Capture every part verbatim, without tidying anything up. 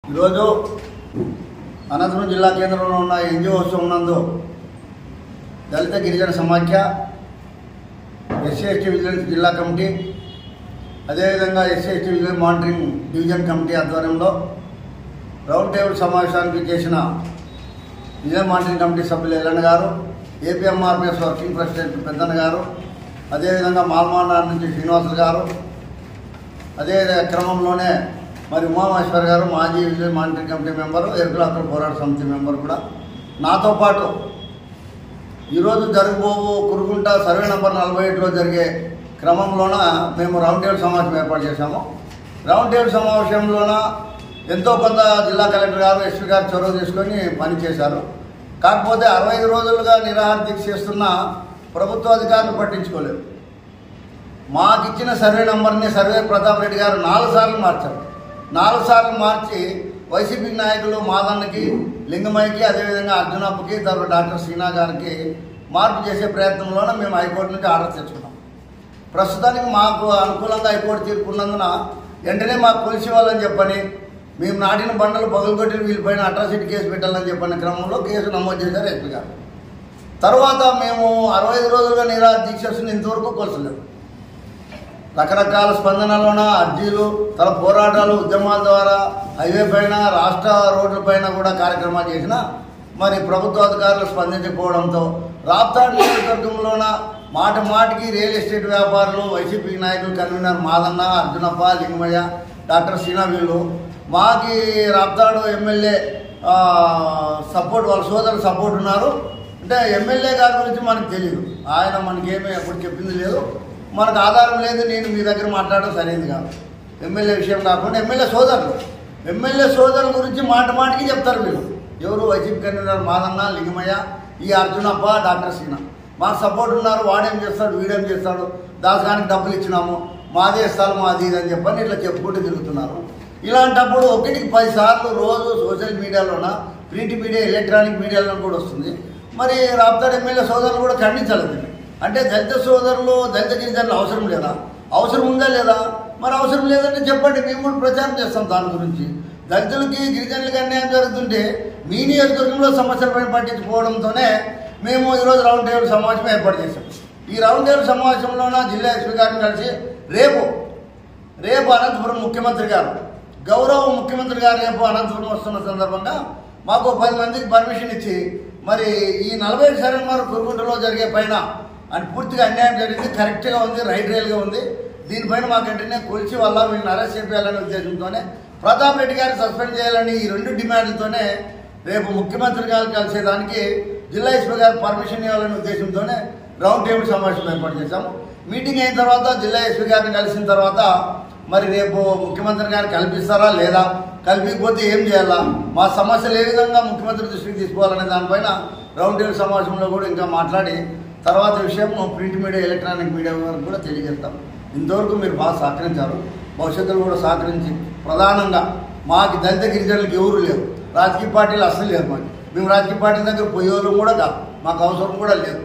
ఈరోజు అనంతపురం జిల్లా కేంద్రంలో ఉన్న ఎన్జిఓస్ ఉన్నందు దళిత గిరిజన సమాఖ్య, ఎస్సీ ఎస్టీ విజిలెన్స్ జిల్లా కమిటీ, అదేవిధంగా SC ST vigilance monitoring division committee ఆధ్వర్యంలో రౌండ్ టేబుల్ సమావేశానికి చేసిన విజిలెన్స్ మానిటరింగ్ కమిటీ సభ్యులు ఎల్లన్న గారు, ఏపీఎంఆర్పిఎస్ వర్కింగ్ ప్రెసిడెంట్ పెద్దన్న గారు, అదేవిధంగా మాల్మానార్ నుంచి శ్రీనివాసులు గారు, అదే క్రమంలోనే మరి ఉమామహేశ్వర్ గారు మాజీ విజిలెన్స్ మానిటరింగ్ కమిటీ మెంబరు, ఎరుకులాకుల పోరాట సమితి మెంబర్ కూడా నాతో పాటు ఈరోజు జరగబోవు కురుగుంట సర్వే నెంబర్ నలభై ఏడులో జరిగే క్రమంలోన మేము రౌండ్ టేబుల్ సమావేశం ఏర్పాటు చేశాము. రౌండ్ టేబుల్ సమావేశంలోన ఎంతో కొంత జిల్లా కలెక్టర్ గారు, ఎస్పీ గారు చొరవ తీసుకొని పనిచేశారు. కాకపోతే అరవై ఐదు రోజులుగా నిరాహార దీక్ష చేస్తున్న ప్రభుత్వ అధికారులు పట్టించుకోలేదు. మాకు ఇచ్చిన సర్వే నెంబర్ని సర్వే ప్రతాప్ రెడ్డి గారు నాలుగు సార్లు మార్చారు. నాలుగు సార్లు మార్చి వైసీపీ నాయకులు మాదన్నకి, లింగమయ్యకి, అదేవిధంగా అర్జునప్పకి, తర్వాత డాక్టర్ శ్రీనా గారికి మార్పు చేసే ప్రయత్నంలోనే మేము హైకోర్టు నుంచి ఆర్డర్ తెచ్చుకున్నాం. ప్రస్తుతానికి మాకు అనుకూలంగా హైకోర్టు తీర్పు ఉన్నందున వెంటనే మాకు కొలిసి ఇవ్వాలని చెప్పని, మేము నాటిన బండలు పగులుగొట్టిన వీళ్ళపైన అట్రాసిటీ కేసు పెట్టాలని చెప్పిన క్రమంలో కేసు నమోదు చేశారు ఎస్పీ గారు. తర్వాత మేము అరవై ఐదు రోజులుగా నిరాహార దీక్షను ఇంతవరకు కొలసలేదు. రకరకాల స్పందనలోన అర్జీలు, తన పోరాటాలు, ఉద్యమాల ద్వారా హైవే పైన, రాష్ట్ర రోడ్లపైన కూడా కార్యక్రమాలు చేసిన మరి ప్రభుత్వ అధికారులు స్పందించకపోవడంతో రాప్తాడు నియోజకవర్గంలోన మాట మాటికి రియల్ ఎస్టేట్ వ్యాపారులు, వైసీపీ నాయకులు, కన్వీనర్ మాదన్న, అర్జునప్ప, లింగమయ్య, డాక్టర్ శ్రీనా వీళ్ళు మాకి రాప్తాడు ఎమ్మెల్యే సపోర్ట్, వాళ్ళ సోదరులు సపోర్ట్ ఉన్నారు. అంటే ఎమ్మెల్యే గారి గురించి మనకు తెలియదు, ఆయన మనకేమీ ఎప్పుడు చెప్పింది లేదు, మనకు ఆధారం లేదు. నేను మీ దగ్గర మాట్లాడడం సరైనది కాదు. ఎమ్మెల్యే విషయం కాకుండా ఎమ్మెల్యే సోదరులు, ఎమ్మెల్యే సోదరుల గురించి మాట మాటికి చెప్తారు వీళ్ళు. ఎవరు? వైసీపీ కన్వీనర్ మాదన్న, లింగమయ్య, ఈ అర్జునప్ప, డాక్టర్ శ్రీనా మాకు సపోర్ట్ ఉన్నారు. వాడేం చేస్తాడు, వీడేం చేస్తాడు, దాసగానికి డబ్బులు ఇచ్చినాము, మాదే ఇస్తాను, మాది ఇది అని చెప్పని ఇట్లా చెప్పుకుంటూ తిరుగుతున్నారు. ఇలాంటప్పుడు ఒకటికి పది సార్లు రోజు సోషల్ మీడియాలోన, ప్రింట్ మీడియా, ఎలక్ట్రానిక్ మీడియాలో కూడా వస్తుంది. మరి రాప్తాడు ఎమ్మెల్యే సోదరులు కూడా ఖండించాలి. అంటే దళిత సోదరులు, దళిత గిరిజనులు అవసరం లేదా? అవసరం ఉందా లేదా? మరి అవసరం లేదంటే చెప్పండి, మేము కూడా ప్రచారం చేస్తాం దాని గురించి. దళితులకి, గిరిజనులకి అన్యాయం జరుగుతుంటే మీ నియోజకవర్గంలో సమస్యలపై పట్టించుకోవడంతోనే మేము ఈరోజు రౌండ్ టేబుల్ సమావేశం ఏర్పాటు చేశాం. ఈ రౌండ్ టేబుల్ సమావేశంలోన జిల్లా ఎస్పీ గారిని కలిసి రేపు రేపు అనంతపురం ముఖ్యమంత్రి గారు, గౌరవ ముఖ్యమంత్రి గారు రేపు అనంతపురం వస్తున్న సందర్భంగా మాకు పది మందికి పర్మిషన్ ఇచ్చి మరి ఈ నలభై సరైన వారు కురుగుంటలో జరిగే పైన అని పూర్తిగా అన్యాయం జరిగింది, కరెక్ట్గా ఉంది, రైట్ రైల్గా ఉంది. దీనిపైన మాకు వెంటనే కొలిచి వల్ల వీళ్ళని అరెస్ట్ చేయాలనే ఉద్దేశంతోనే, ప్రతాప్ రెడ్డి గారిని సస్పెండ్ చేయాలని ఈ రెండు డిమాండ్లతోనే రేపు ముఖ్యమంత్రి గారు కలిసేదానికి జిల్లా ఎస్పీ గారు పర్మిషన్ ఇవ్వాలనే ఉద్దేశంతోనే రౌండ్ టేబుల్ సమావేశం ఏర్పాటు చేశాము. మీటింగ్ అయిన తర్వాత జిల్లా ఎస్పీ గారిని కలిసిన తర్వాత మరి రేపు ముఖ్యమంత్రి గారిని కల్పిస్తారా లేదా, కల్పించకపోతే ఏం చేయాలా, మా సమస్యలు ఏ విధంగా ముఖ్యమంత్రి దృష్టికి తీసుకోవాలనే దానిపైన రౌండ్ టేబుల్ సమావేశంలో కూడా ఇంకా మాట్లాడి తర్వాత విషయం ప్రింట్ మీడియా, ఎలక్ట్రానిక్ మీడియా వరకు కూడా తెలియజేస్తాం. ఇంతవరకు మీరు బాగా సహకరించారు, భవిష్యత్తులో కూడా సహకరించి, ప్రధానంగా మాకు దళిత గిరిజనులకు ఎవరు లేరు, రాజకీయ పార్టీలు అస్సలు లేరు. మాకు మేము రాజకీయ పార్టీల దగ్గర పోయేవాళ్ళు కూడా కాదు, మాకు అవసరం కూడా లేదు.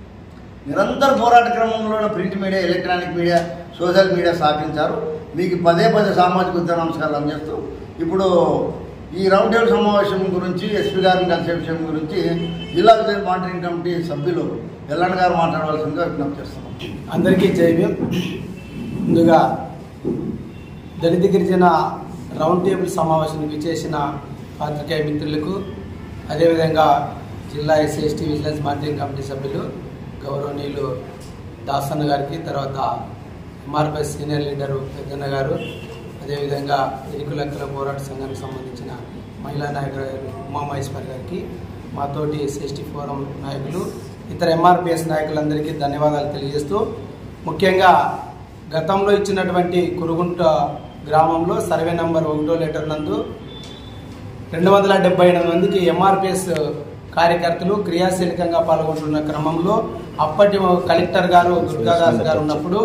నిరంతర పోరాట క్రమంలో print media, electronic media, social media సహకరించారు. మీకు పదే పదే సామాజిక ఉద్యమ నమస్కారాలు అందజేస్తూ ఇప్పుడు ఈ రౌండ్ టేబుల్ సమావేశం గురించి, ఎస్పీ గారిని కలిసే విషయం గురించి జిల్లా విజిలెన్స్ మానిటరింగ్ కమిటీ సభ్యులు ఎల్లన్న గారు మాట్లాడవలసిందిగా విజ్ఞప్తి చేస్తున్నాం. అందరికీ జైవ్యం. ముందుగా దళిత గిరిజన రౌండ్ టేబుల్ సమావేశానికి విచ్చేసిన పాత్రికేయ మిత్రులకు, అదేవిధంగా జిల్లా SC ST vigilance monitoring committee సభ్యులు గౌరవనీయులు దాసన్న గారికి, తర్వాత ఎంఆర్పిఎస్ సీనియర్ లీడరు పెద్దన్న గారు, అదేవిధంగా ఎరుకులక్కల పోరాట సంఘానికి సంబంధించిన మహిళా నాయకులు ఉమామహేశ్వర్ గారికి, మాతోటి ఎస్సీ ఎస్టీ ఫోరం నాయకులు, ఇతర ఎంఆర్పిఎస్ నాయకులందరికీ ధన్యవాదాలు తెలియజేస్తూ, ముఖ్యంగా గతంలో ఇచ్చినటువంటి కురుగుంట గ్రామంలో సర్వే నంబర్ ఒకటో లెటర్ నందు రెండు వందల డెబ్బై ఎనిమిది మందికి ఎంఆర్పిఎస్ కార్యకర్తలు క్రియాశీలకంగా పాల్గొంటున్న క్రమంలో అప్పటి కలెక్టర్ గారు దుర్గాదాస్ గారు ఉన్నప్పుడు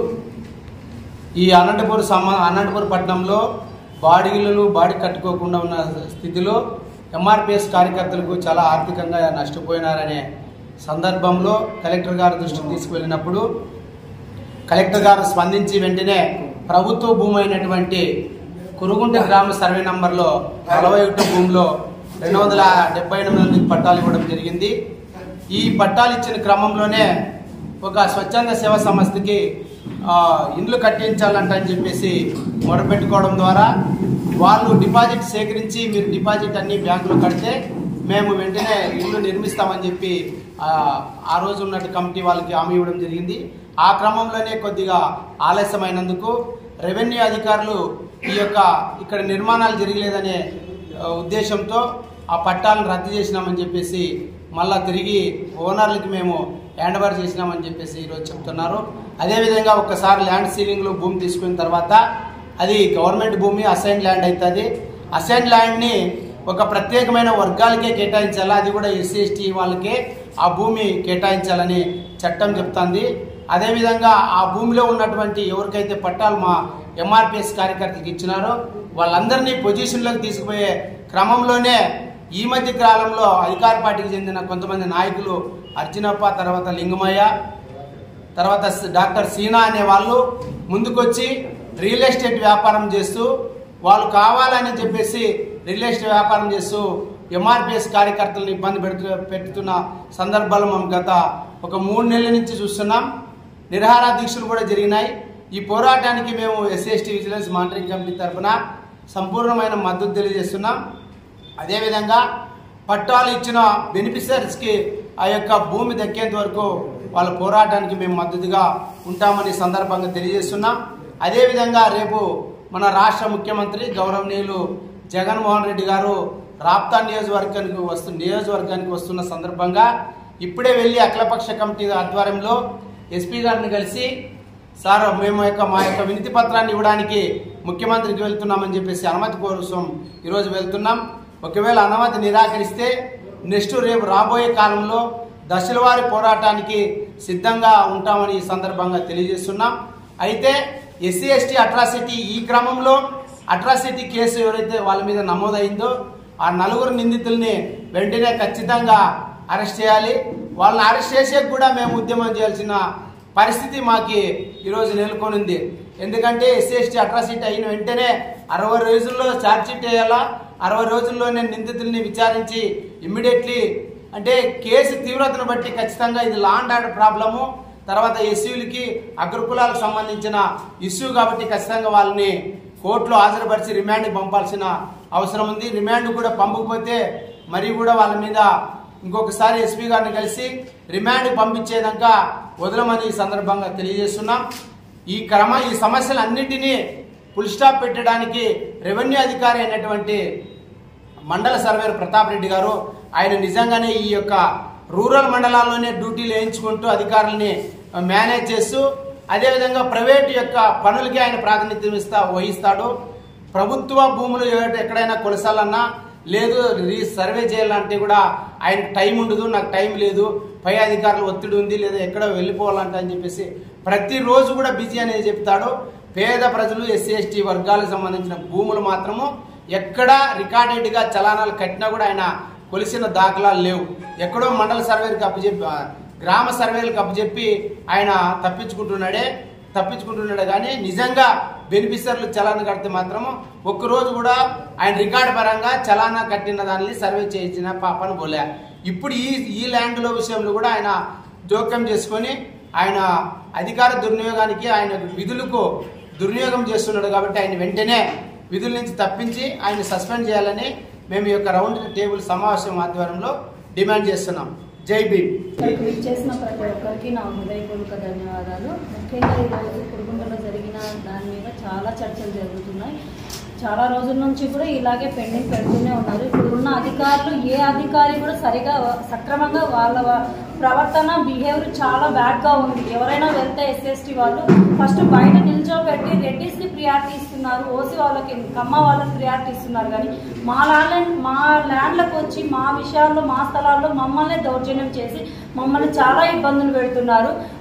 ఈ అనంతపూర్ సమ అనంతపూర్ పట్టణంలో బాడీలు బాడీ కట్టుకోకుండా ఉన్న స్థితిలో ఎంఆర్పిఎస్ కార్యకర్తలకు చాలా ఆర్థికంగా నష్టపోయినారనే సందర్భంలో కలెక్టర్ గారి దృష్టికి తీసుకువెళ్ళినప్పుడు కలెక్టర్ గారు స్పందించి వెంటనే ప్రభుత్వ భూమి అయినటువంటి కురుగుంట గ్రామ సర్వే నంబర్లో నలభై ఒకటి భూమిలో రెండు వందల డెబ్బై ఎనిమిది మందికి పట్టాలు ఇవ్వడం జరిగింది. ఈ పట్టాలు ఇచ్చిన క్రమంలోనే ఒక స్వచ్ఛంద సేవా సంస్థకి ఇండ్లు కట్టించాలంట అని చెప్పేసి మొదలుపెట్టుకోవడం ద్వారా వాళ్ళు డిపాజిట్ సేకరించి మీరు డిపాజిట్ అన్ని బ్యాంకులో కడితే మేము వెంటనే ఇల్లు నిర్మిస్తామని చెప్పి ఆ రోజు ఉన్నట్టు కమిటీ వాళ్ళకి హామీ ఇవ్వడం జరిగింది. ఆ క్రమంలోనే కొద్దిగా ఆలస్యమైనందుకు రెవెన్యూ అధికారులు ఈ యొక్క ఇక్కడ నిర్మాణాలు జరగలేదనే ఉద్దేశంతో ఆ పట్టాలను రద్దు చేసినామని చెప్పేసి మళ్ళా తిరిగి ఓనర్లకి మేము హ్యాండ్ ఓవర్ చేసినామని చెప్పేసి ఈరోజు చెప్తున్నారు. అదేవిధంగా ఒక్కసారి ల్యాండ్ సీలింగ్లో భూమి తీసుకున్న తర్వాత అది గవర్నమెంట్ భూమి అసైన్ ల్యాండ్ అవుతుంది. అసైన్ ల్యాండ్ని ఒక ప్రత్యేకమైన వర్గాలకే కేటాయించాలి, అది కూడా ఎస్సీ ఎస్టీ వాళ్ళకే ఆ భూమి కేటాయించాలని చట్టం చెప్తుంది. అదేవిధంగా ఆ భూమిలో ఉన్నటువంటి ఎవరికైతే పట్టాలు మా ఎంఆర్పిఎస్ కార్యకర్తలకు ఇచ్చినారో వాళ్ళందరినీ పొజిషన్లోకి తీసుకుపోయే క్రమంలోనే ఈ మధ్య కాలంలో అధికార పార్టీకి చెందిన కొంతమంది నాయకులు అర్జునప్ప, తర్వాత లింగమయ్య, తర్వాత డాక్టర్ సీనా అనే వాళ్ళు ముందుకొచ్చి రియల్ ఎస్టేట్ వ్యాపారం చేస్తూ వాళ్ళు కావాలని చెప్పేసి రియల్ ఎస్టేట్ వ్యాపారం చేస్తూ ఎంఆర్పిఎస్ కార్యకర్తలను ఇబ్బంది పెడుతు పెడుతున్న సందర్భాలు మనం గత ఒక మూడు నెలల నుంచి చూస్తున్నాం. నిరాహార దీక్షలు కూడా జరిగినాయి. ఈ పోరాటానికి మేము SC ST vigilance monitoring committee తరఫున సంపూర్ణమైన మద్దతు తెలియజేస్తున్నాం. అదేవిధంగా పట్టాలు ఇచ్చిన బెనిఫిషరీస్కి ఆ యొక్క భూమి దక్కేంత వరకు వాళ్ళ పోరాటానికి మేము మద్దతుగా ఉంటామని సందర్భంగా తెలియజేస్తున్నాం. అదేవిధంగా రేపు మన రాష్ట్ర ముఖ్యమంత్రి గౌరవనీయులు జగన్మోహన్ రెడ్డి గారు రాప్తా నియోజకవర్గానికి వస్తు నియోజకవర్గానికి వస్తున్న సందర్భంగా ఇప్పుడే వెళ్ళి అఖిలపక్ష కమిటీ ఆధ్వర్యంలో ఎస్పీ గారిని కలిసి సార్ మేము యొక్క మా యొక్క వినతి పత్రాన్ని ఇవ్వడానికి ముఖ్యమంత్రికి వెళ్తున్నామని చెప్పేసి అనుమతి కోసం ఈరోజు వెళ్తున్నాం. ఒకవేళ అనుమతి నిరాకరిస్తే నెక్స్ట్ రేపు రాబోయే కాలంలో దశలవారీ పోరాటానికి సిద్ధంగా ఉంటామని ఈ సందర్భంగా తెలియజేస్తున్నాం. అయితే ఎస్సీ ఎస్టీ అట్రాసిటీ ఈ క్రమంలో అట్రాసిటీ కేసు ఎవరైతే వాళ్ళ మీద నమోదైందో ఆ నలుగురు నిందితుల్ని వెంటనే ఖచ్చితంగా అరెస్ట్ చేయాలి. వాళ్ళని అరెస్ట్ చేసే కూడా మేము ఉద్యమం చేయాల్సిన పరిస్థితి మాకు ఈరోజు నెలకొనింది. ఎందుకంటే ఎస్సీ ఎస్టీ అట్రాసిటీ అయిన వెంటనే అరవై రోజుల్లో ఛార్జ్షీట్ వేయాలా, అరవై రోజుల్లోనే నిందితుల్ని విచారించి ఇమ్మీడియట్లీ అంటే కేసు తీవ్రతను బట్టి ఖచ్చితంగా ఇది లా అండ్ ఆర్డర్ ప్రాబ్లము, తర్వాత ఎస్సీలకి అగ్రకులాలకు సంబంధించిన ఇష్యూ కాబట్టి ఖచ్చితంగా వాళ్ళని కోర్టులో హాజరుపరిచి రిమాండ్కి పంపాల్సిన అవసరం ఉంది. రిమాండ్ కూడా పంపకపోతే మరి కూడా వాళ్ళ మీద ఇంకొకసారి ఎస్పీ గారిని కలిసి రిమాండ్కి పంపించేదాకా వదలమని ఈ సందర్భంగా తెలియజేస్తున్నాం. ఈ క్రమ ఈ సమస్యలన్నింటినీ ఫుల్ స్టాప్ పెట్టడానికి రెవెన్యూ అధికారి అయినటువంటి మండల సర్వేర్ ప్రతాప్ రెడ్డి గారు ఆయన నిజంగానే ఈ యొక్క రూరల్ మండలాల్లోనే డ్యూటీలు వేయించుకుంటూ అధికారులని మేనేజ్ చేస్తూ అదేవిధంగా ప్రైవేటు యొక్క పనులకి ఆయన ప్రాతినిధ్యం ఇస్తా వహిస్తాడు. ప్రభుత్వ భూములు ఎక్కడైనా కొలసాలన్నా లేదు రీ సర్వే చేయాలంటే కూడా ఆయన టైం ఉండదు, నాకు టైం లేదు, పై అధికారులు ఒత్తిడి ఉంది, లేదా ఎక్కడో వెళ్ళిపోవాలంట అని చెప్పేసి ప్రతిరోజు కూడా బిజీ అనేది చెప్తాడు. పేద ప్రజలు ఎస్సీ ఎస్టీ వర్గాలకు సంబంధించిన భూములు మాత్రము ఎక్కడా రికార్డెడ్గా చలానాలు కట్టినా కూడా ఆయన కొలిసిన దాఖలాలు లేవు. ఎక్కడో మండల సర్వేలకు అప్పచెప్పి గ్రామ సర్వేలకు అప్పచెప్పి ఆయన తప్పించుకుంటున్నాడే తప్పించుకుంటున్నాడు కానీ నిజంగా బెనిఫిషరీలు చలానా కడితే మాత్రము ఒక్కరోజు కూడా ఆయన రికార్డు పరంగా చలానా కట్టిన దాన్ని సర్వే చేయించిన పాపను పోలే. ఇప్పుడు ఈ ఈ ల్యాండ్లో విషయంలో కూడా ఆయన జోక్యం చేసుకొని ఆయన అధికార దుర్వినియోగానికి ఆయన విధులకు దుర్వినియోగం చేస్తున్నాడు కాబట్టి ఆయన వెంటనే విధుల నుంచి తప్పించి ఆయన సస్పెండ్ చేయాలని మేము ఈ యొక్క రౌండ్ టేబుల్ సమావేశం ఆధ్వర్యంలో డిమాండ్ చేస్తున్నాం. జై భీమ్. చేసిన ప్రతి ఒక్కరికి నా హృదయపూర్వక ధన్యవాదాలు. ముఖ్యంగా ఈరోజు కురుగుంటలో జరిగిన దాని మీద చాలా చర్చలు జరుగుతున్నాయి. చాలా రోజుల నుంచి కూడా ఇలాగే పెండింగ్ పెడుతూనే ఉన్నారు. ఇప్పుడు ఉన్న అధికారులు ఏ అధికారి కూడా సరిగా సక్రమంగా వాళ్ళ ప్రవర్తన బిహేవియర్ చాలా బ్యాడ్గా ఉంది. ఎవరైనా వెళ్తే ఎస్ఎస్టీ వాళ్ళు ఫస్ట్ బయట నిల్చోబెట్టి రెడ్డిస్కి ప్రియారిటీ ఇస్తున్నారు, ఓసీ వాళ్ళకి కమ్మ వాళ్ళకి ప్రియారిటీ ఇస్తున్నారు. కానీ మా ల్యాండ్ మా ల్యాండ్లకు వచ్చి మా విషయాల్లో మా స్థలాల్లో మమ్మల్ని దౌర్జన్యం చేసి మమ్మల్ని చాలా ఇబ్బందులు పెడుతున్నారు.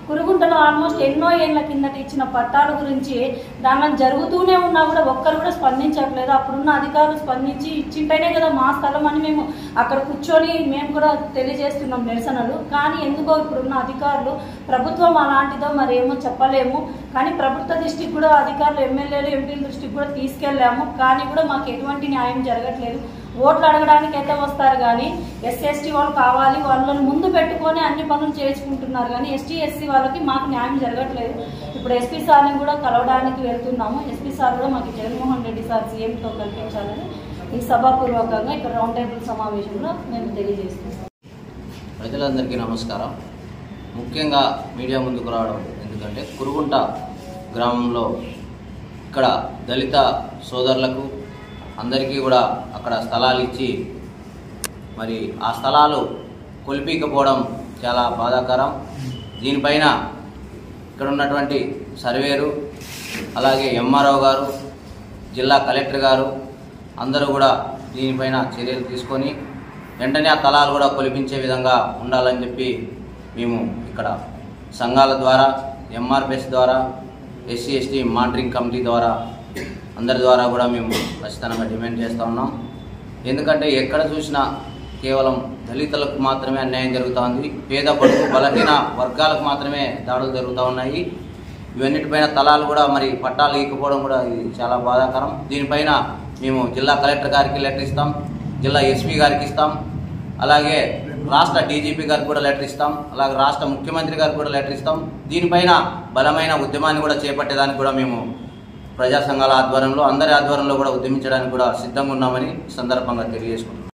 కురుగుంటలో ఆల్మోస్ట్ ఎన్నో ఏళ్ల కిందట ఇచ్చిన పట్టాల గురించి దానిలో జరుగుతూనే ఉన్నా కూడా ఒక్కరు కూడా స్పందించట్లేదు. అప్పుడున్న అధికారులు స్పందించి ఇచ్చింటేనే కదా మా స్థలం అని మేము అక్కడ కూర్చొని మేము కూడా తెలియజేస్తున్నాం నిరసనలు. కానీ ఎందుకో ఇప్పుడున్న అధికారులు ప్రభుత్వం అలాంటిదో మరి ఏమో చెప్పలేము. కానీ ప్రభుత్వ దృష్టికి కూడా అధికారులు ఎమ్మెల్యేలు ఎంపీల దృష్టికి కూడా తీసుకెళ్ళాము. కానీ కూడా మాకు ఎటువంటి న్యాయం జరగట్లేదు. ఓట్లు అడగడానికి అయితే వస్తారు కానీ ఎస్సీ ఎస్టీ వాళ్ళు కావాలి వాళ్ళని ముందు పెట్టుకొని అన్ని పనులు చేసుకుంటున్నారు. కానీ ఎస్టీ ఎస్సీ వాళ్ళకి మాకు న్యాయం జరగట్లేదు. ఇప్పుడు ఎస్పీ సార్ని కూడా కలవడానికి వెళ్తున్నాము. ఎస్పీ సార్ కూడా మాకు జగన్మోహన్ రెడ్డి సార్ సీఎంతో కల్పించాలని ఈ సభాపూర్వకంగా ఇక్కడ రౌండ్ టేబుల్ సమావేశంలో మేము తెలియజేస్తున్నాం. ప్రజలందరికీ నమస్కారం. ముఖ్యంగా మీడియా ముందుకు రావడం ఎందుకంటే కురుగుంట గ్రామంలో ఇక్కడ దళిత సోదరులకు అందరికీ కూడా అక్కడ స్థలాలు ఇచ్చి మరి ఆ స్థలాలు కొలిపీకపోవడం చాలా బాధాకరం. దీనిపైన ఇక్కడ ఉన్నటువంటి సర్వేరు అలాగే ఎంఆర్ఓ గారు జిల్లా కలెక్టర్ గారు అందరూ కూడా దీనిపైన చర్యలు తీసుకొని వెంటనే ఆ స్థలాలు కూడా కొలిపించే విధంగా ఉండాలని చెప్పి మేము ఇక్కడ సంఘాల ద్వారా ఎంఆర్పిఎస్ ద్వారా ఎస్సీ ఎస్టీ మానిటరింగ్ కమిటీ ద్వారా అందరి ద్వారా కూడా మేము ఖచ్చితంగా డిమాండ్ చేస్తూ ఉన్నాం. ఎందుకంటే ఎక్కడ చూసినా కేవలం దళితులకు మాత్రమే అన్యాయం జరుగుతూ ఉంది. పేద బడుగు బలహీన వర్గాలకు మాత్రమే దాడులు జరుగుతూ ఉన్నాయి. ఇవన్నిటిపైన తలాలు కూడా మరి పట్టాలు ఇకపోవడం కూడా ఇది చాలా బాధాకరం. దీనిపైన మేము జిల్లా కలెక్టర్ గారికి లెటర్ ఇస్తాం, జిల్లా ఎస్పీ గారికి ఇస్తాం, అలాగే రాష్ట్ర డీజీపీ గారికి కూడా లెటర్ ఇస్తాం, అలాగే రాష్ట్ర ముఖ్యమంత్రి గారికి కూడా లెటర్ ఇస్తాం. దీనిపైన బలమైన ఉద్యమాన్ని కూడా చేపట్టేదానికి కూడా మేము ప్రజా సంఘాల ఆధ్వర్యంలో అందరి ఆధ్వర్యంలో కూడా ఉద్యమించడానికి కూడా సిద్ధంగా ఉన్నామని సందర్భంగా తెలియజేసుకుంటున్నాం.